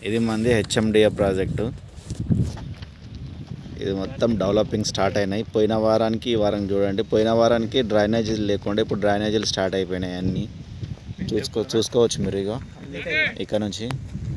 ఇది మంది HMDA project. ఇది మొత్తం డెవలపింగ్ స్టార్ట్ అయినాయి. పోయిన వారానికి ఈ వారం చూడండి, పోయిన వారానికి డ్రైనేజీలు లేకుండా ఇప్పుడు డ్రైనేజీలు స్టార్ట్ అయిపోయినాయి అన్నీ. చూసుకోవచ్చు మీరు. ఇక ఇక్కడ నుంచి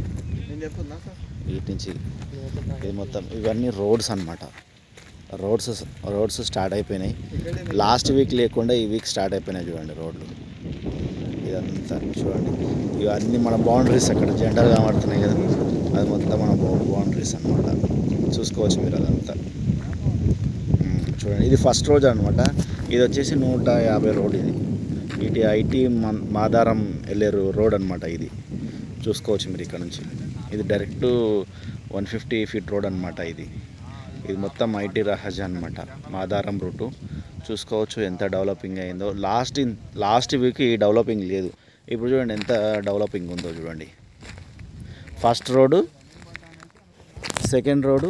వీటి నుంచి ఇది మొత్తం ఇవన్నీ రోడ్స్ అన్నమాట. రోడ్స్ స్టార్ట్ అయిపోయినాయి. లాస్ట్ వీక్ లేకుండా ఈ వీక్ స్టార్ట్ అయిపోయినాయి చూడండి రోడ్లు. ఇదంతా చూడండి, ఇవన్నీ మన బౌండరీస్ అక్కడ జెండాలు కనబడుతున్నాయి కదా, అది మొత్తం మన బౌండరీస్ అన్నమాట. చూసుకోవచ్చు మీరు అదంతా. చూడండి, ఇది ఫస్ట్ రోజు అనమాట. ఇది వచ్చేసి 150 రోడ్. ఇది ఐటీ మాదారం వెళ్ళే రోడ్ అనమాట. ఇది చూసుకోవచ్చు మీరు ఇక్కడ నుంచి. ఇది డైరెక్ట్ 150 ఫీట్ రోడ్ అనమాట. ఇది మొత్తం ఐటీ రహజ అనమాట, మాదారం రూటు. చూసుకోవచ్చు ఎంత డెవలపింగ్ అయిందో. లాస్ట్ వీక్ ఈ డెవలపింగ్ లేదు. ఇప్పుడు చూడండి ఎంత డెవలపింగ్ ఉందో చూడండి. ఫస్ట్ రోడ్డు, సెకండ్ రోడ్డు,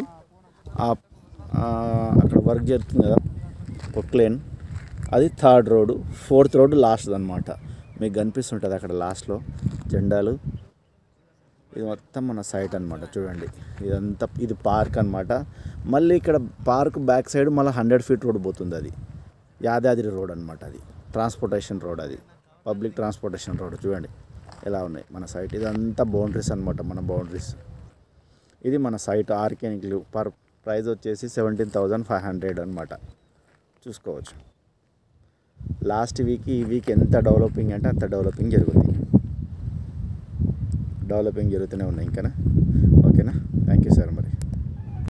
అక్కడ వర్క్ జరుగుతుంది కదా పొక్లేన్, అది third road, fourth road last అనమాట. మీకు కనిపిస్తుంటుంది అక్కడ లాస్ట్లో జెండాలు. ఇది మొత్తం మన సైట్ అనమాట. చూడండి ఇదంతా, ఇది పార్క్ అనమాట. మళ్ళీ ఇక్కడ పార్క్ బ్యాక్ సైడ్ మళ్ళీ 100 ఫీట్ రోడ్ పోతుంది. అది యాదాద్రి రోడ్ అనమాట. అది ట్రాన్స్పోర్టేషన్ రోడ్, అది పబ్లిక్ ట్రాన్స్పోర్టేషన్ రోడ్. చూడండి ఎలా ఉన్నాయి మన సైట్. ఇదంతా బౌండరీస్ అనమాట, మన బౌండరీస్. ఇది మన సైట్. ఆర్గానిక్ పర్ ప్రైస్ వచ్చేసి 17,500 అనమాట. చూసుకోవచ్చు. లాస్ట్ వీక్ ఈ వీక్ ఎంత డెవలపింగ్ అంటే అంత డెవలపింగ్ జరుగుతూనే ఉన్నాయి. ఇంకానా? ఓకేనా? Thank you sir. మరి